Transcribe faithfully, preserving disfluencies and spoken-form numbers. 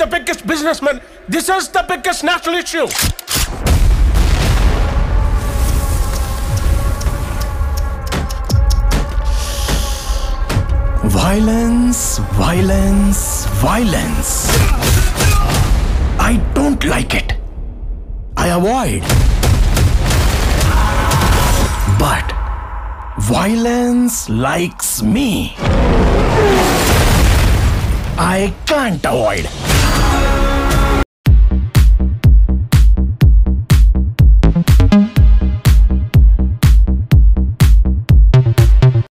the biggest businessman. This is the biggest national issue. Violence, violence, violence. I don't like it. I avoid. But violence likes me. I can't avoid.